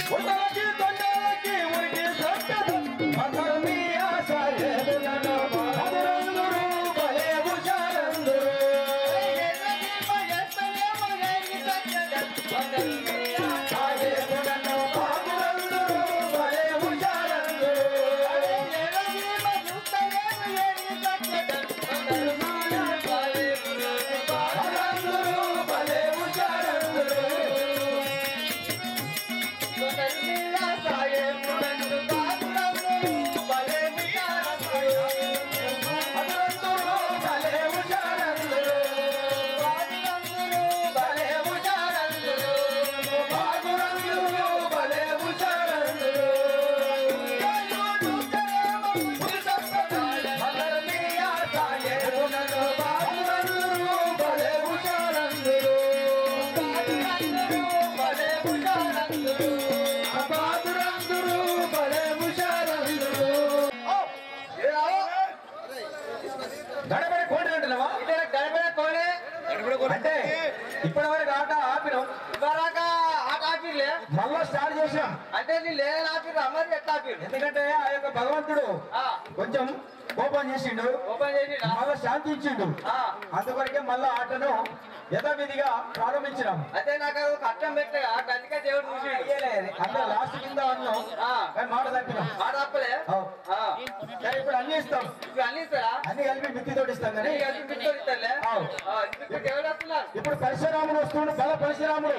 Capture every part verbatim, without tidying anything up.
అంటే ఇప్పటివరకు ఆట ఆపినాం, ఇప్పటిదాకా ఆట ఆపిలే, మళ్ళా స్టార్ట్ చేసాం. అంటే నీ లేదని ఆపిరు అమ్మది ఎట్లా ఆపిరు? ఎందుకంటే ఆ యొక్క భగవంతుడు కొంచెం ఓపెన్ చేసిండు, ఓపెన్ చేసి మళ్ళా శాంతించిండు. అందువరకే మళ్ళా ఆటను యథావిధిగా ప్రారంభించినాం. అయితే నాకు కట్టం పెట్టగా అందుకే దేవుడు చూసి అంటే లాస్ట్ కింద అన్నాం, మాట తప్పినాం. మాట తప్పలే. ఇప్పుడు అన్ని ఇస్తాం, ఇప్పుడు అన్ని ఇస్తారా? అన్ని కలిపి మిత్తి తోటి ఇస్తాం. కానీ దేవుడు వస్తున్నారు. ఇప్పుడు పరశురాముడు వస్తుండు, బల పరశురాముడు.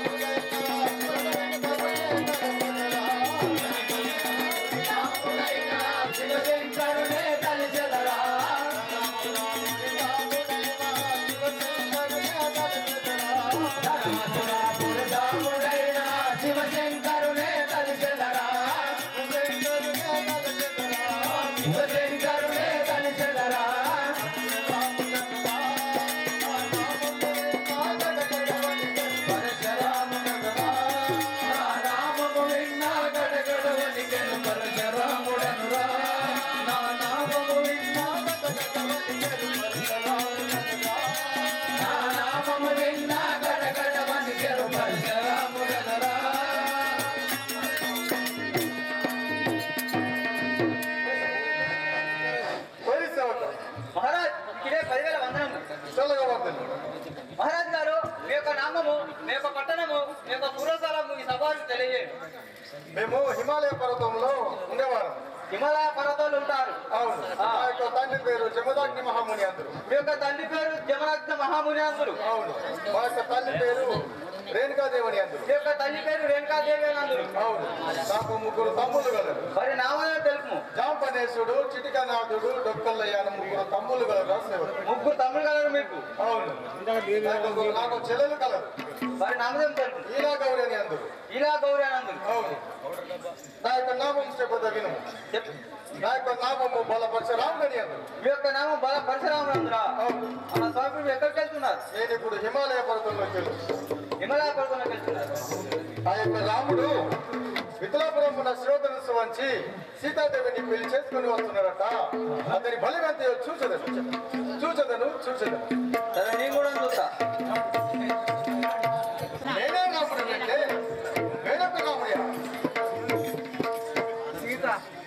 Right. శివశంకరుడే కలిసెదరా మహారాజ్ గారు మీ యొక్క నామము మీ యొక్క పట్టణము మీ యొక్క పూర్వకాలము ఈ సభకు తెలియజేయండి. మేము హిమాలయ పర్వతంలో ఉండేవారు. హిమాలయ పర్వతాలు ఉంటారు. అవును. మా యొక్క తండ్రి పేరు జమదాగ్ని మహాముని అందరు. మీ యొక్క తండ్రి పేరు జమదాగ్ని మహాముని అందరు. అవును. మా యొక్క తల్లి పేరు రేణుకాదేవని అందరు. మీ యొక్క తల్లి పేరు రేణుకాదేవి అందరు. అవును. నాకు ముగ్గురు తమ్ముళ్ళు గలరు. మరి నామనే తెలుపు. జాంపనేశుడు, చిటికనాథుడు, డొక్కల్లయ్య అని ముగ్గురు తమ్ముళ్ళు గలరు. ముగ్గురు తమ్ముళ్ళు గలరు మీకు. అవును. నాకు చెల్లెలు కలరు. మరి నామదేం తెలుపు. ఈలా గౌరి అని అందరు. ఈలా గౌరి అని అందరు. అవును. నా యొక్క నామం చెప్పద విను. నా యొక్క నామము బల పరశురాముడు అని అందరు. మీ యొక్క నామం బల పరశురాముడు అందరా? అవును. ఆ స్వామి ఎక్కడికి వెళ్తున్నారు? నేను ఇప్పుడు హిమాలయ పర్వతంలోకి వెళ్ళు. హిమాలయ పర్వతంలోకి వెళ్తున్నారు. ఆ యొక్క రాముడు మిథిలాపురం ఉన్న శ్రోతనసు వంచి సీతాదేవిని పెళ్లి చేసుకుని వస్తున్నాడట. అతని బలివంతి చూచదను చూచదను చూచదను సరే నేను కూడా చూస్తా. నేనే రాముడు అంటే వేరొక రాముడియా? సీత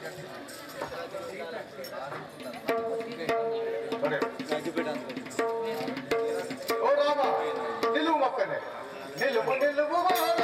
ఓ రామ నిలువు మొక్కనే నిలువు నిలువు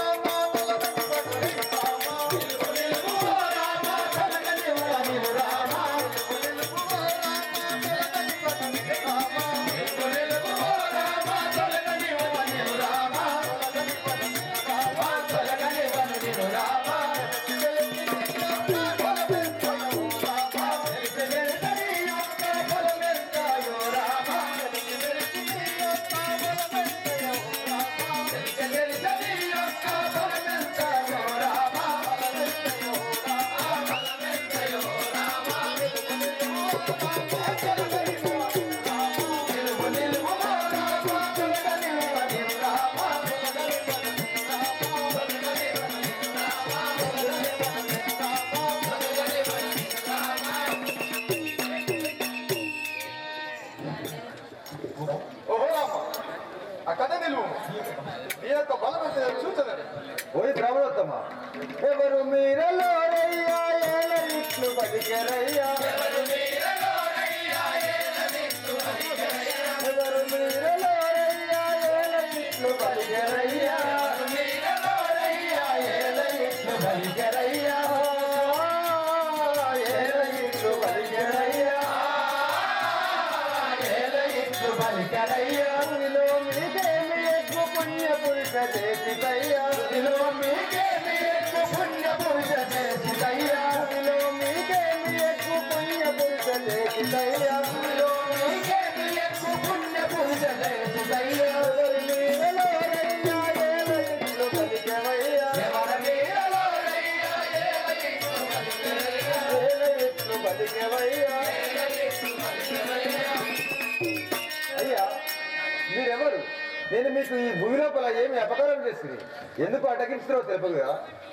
ఓయ్ బ్రహ్మోత్తమ ఎవరు మీరలో రయ్యా ఏల ఇట్లు బతికెరయ్యా ఎవరు మీరలో రయ్యా ఏల ఇట్లు బతికెరయ్యా ఎవరు మీరలో రయ్యా ఏల ఇట్లు బతికెరయ్యా మీరలో రయ్యా ఏల ఇట్లు బతికెరయ్యా ఏల ఇట్లు బతికెరయ్యా ఏల ఇట్లు బతికెరయ్యా మీలో మీకేమి ఎక్కువ పుణ్య పురుష చేసిదయ్యా మీలో మీకేమి ఎక్కువ పుణ్య పురుష చేసిదయ్యా మీలో మీకేమి ఎక్కువ పుణ్య పురుష చేసిదయ్యా మీలో మీకేమి ఎక్కువ పుణ్య పురుష చేసిదయ్యా ఎవరి మీరలో రయ్యా ఏల ఇట్లు బతికెవయ్యా ఎవరి మీరలో రయ్యా ఏల ఇట్లు బతికెవయ్యా ఏల ఇట్లు బతికెవయ్యా అయ్యా మీరెవరు? నేను మీకు ఈ భూమి లోపల ఏమి అపకారం చేస్తుంది, ఎందుకు అటకించుతారో తెలుపుగా.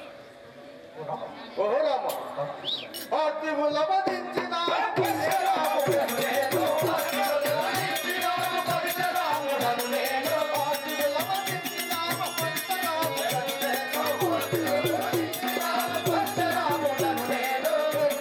ఓహో రామ పార్థివుల వధించిన పరశురాముడను నేను పార్థివుల పరశురాముడను నేను పార్థివుల వధించిన పరశురాముడను నేను పార్థివుల వధించిన పరశురాముడను నేను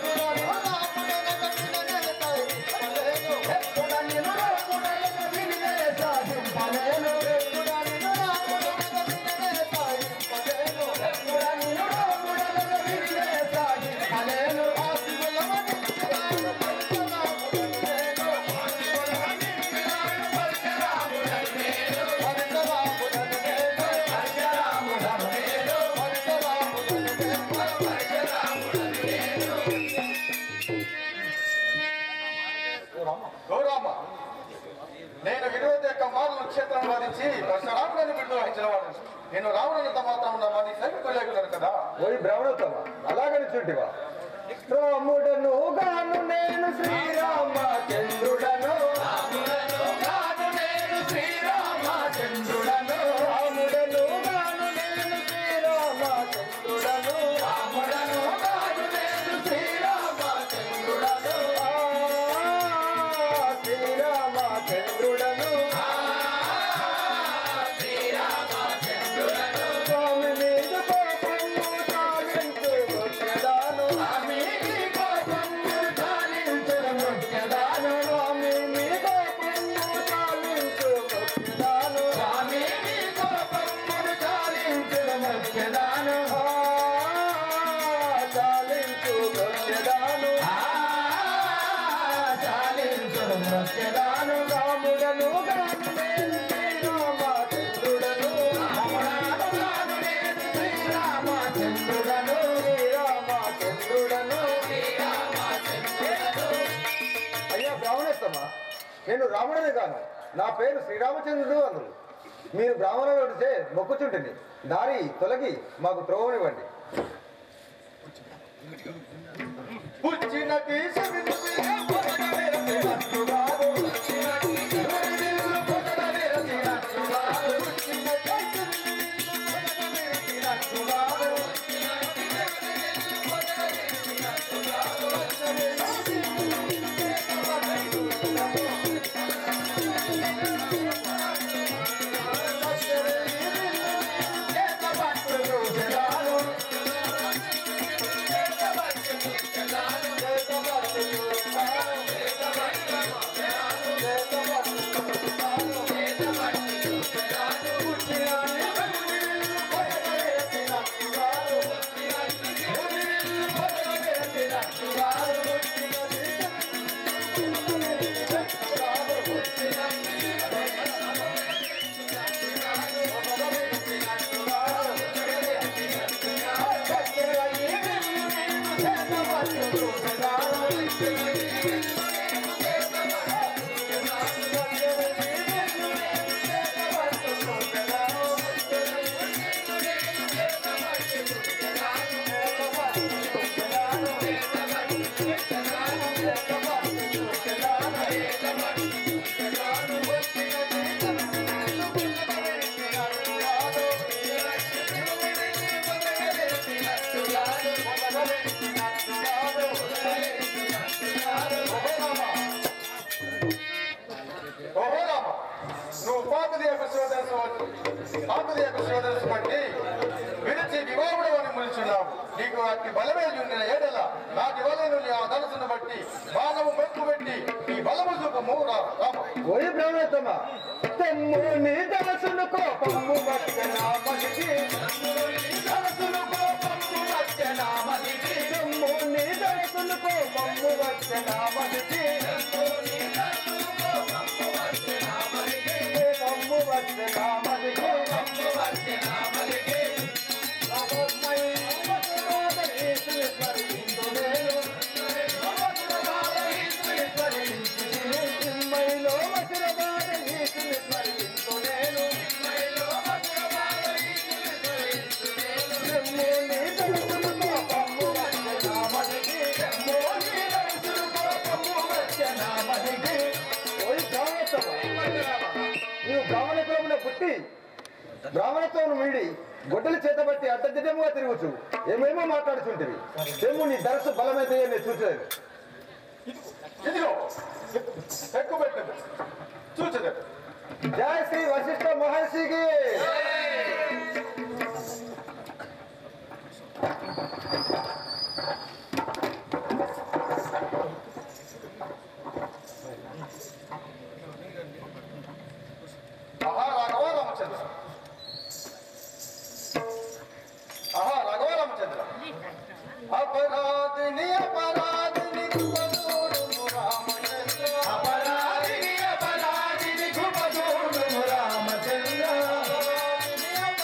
ఎప్పుడని రాముడను వినినే సాధింపలేను ఎప్పుడని రాముడను వినినే సాధింపలేను ఎప్పుడని రాముడను వినినే సాధింపలేను పార్థివుల వధించిన పరశురాముడను నేను పార్థివుల వధించిన పరశురాముడను నేను పరశురాముడను నేను పరశురాముడను నేను పరశురాముడను నేను పరశురాముడను నేను గౌరమ్మ నేను విరోధ యొక్క మారుల క్షేత్రం వాదించి పరశురాముడని బిడ్డ వహించిన వాడు. నేను రావణంత మాత్రం ఉన్న వాడిని సైనికులేకున్నాను కదా. ఓయ్ బ్రహ్మోత్తమ అలాగని చుట్టివా రాముడను గాను నేను నేను శ్రీరామచంద్రుడను రాముడను గాను నేను శ్రీరామచంద్రుడను రాముడను గాను నేను శ్రీరామచంద్రుడను రాముడను గాను నేను శ్రీరామచంద్రుడను శ్రీరామచంద్రుడను శ్రీరామచంద్రుడను స్వామి మీద కోపము చాలించు వచ్చేదాను స్వామి మీ కోపము చాలించు వచ్చేదాను స్వామి మీ కోపము చాలించు వచ్చేదాను స్వామి మీ కోపము చాలించు వచ్చేదాను చాలించు వచ్చేదాను చాలించు వచ్చేదాను రాముడను గాను నేను శ్రీరామచంద్రుడను రాముడను గాను నేను శ్రీరామచంద్రుడను శ్రీరామచంద్రుడను శ్రీరామచంద్రుడను అయ్యా బ్రాహ్మణోత్తమ నేను రాముడనే గాను నా పేరు శ్రీరామచంద్రుడు అన్నారు మీరు బ్రాహ్మణుడు చే మొక్కుచుంటుంది దారి తొలగి మాకు త్రోవనివ్వండి పుచ్చినటి నువ్వు పాతది యొక్క పాతది యొక్క శోధనసు బట్టి విడిచి వివాహుడు అని ములుచున్నావు నీకు అట్టి బలమే ఉండిన ఏడల నాటి వలన ఆ ధనసును బట్టి బాణము మెక్కు పెట్టి నీ బలము చూపము రామ ఓరి బ్రహ్మోత్తమ తమ్ము నీ ధనసును కోపము వచ్చనామదికి ధనసును కోపము వచ్చనామదికి తమ్ము నీ ధనసును కోపము వచ్చనామదికి నీవు బ్రాహ్మణ కులమున పుట్టి బ్రాహ్మణత్వం వీడి గొడ్డలు చేతబట్టి అడ్డదిడ్డముగా తిరుగుచు ఏమేమో మాట్లాడుచుంటివి ఏమో నీ ధరసు బలమైతే నేను చూసేది ఇదిగో ఎక్కువ పెట్టదు చూచదు జయ శ్రీ వశిష్ఠ మహర్షికి अपराधिनी अपराधिनी खुपदूडु रामचंद्र अपराधिनी अपराधिनी खुपदूडु रामचंद्र अपराधिनी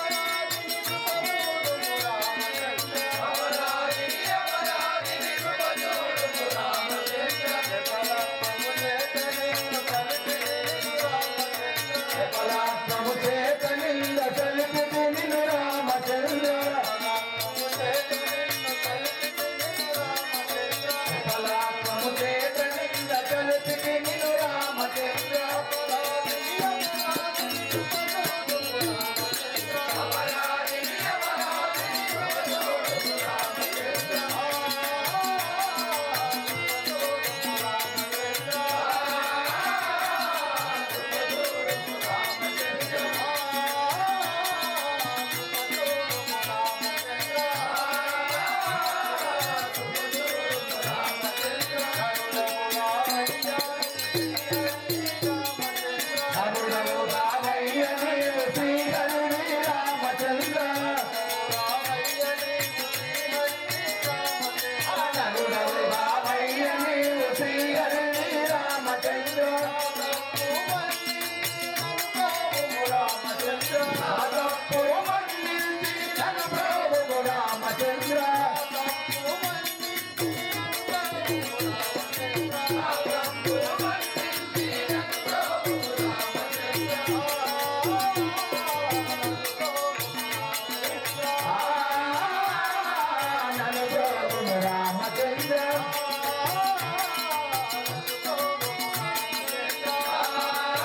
రామచంద్ర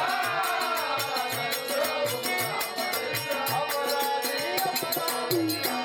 రామచంద్ర